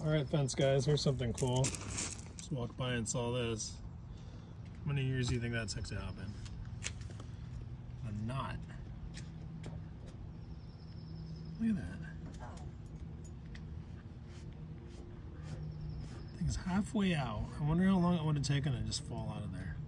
Alright fence guys, here's something cool. Just walked by and saw this. How many years do you think that took to happen? A knot. Look at that. Thing's halfway out. I wonder how long it would have taken to just fall out of there.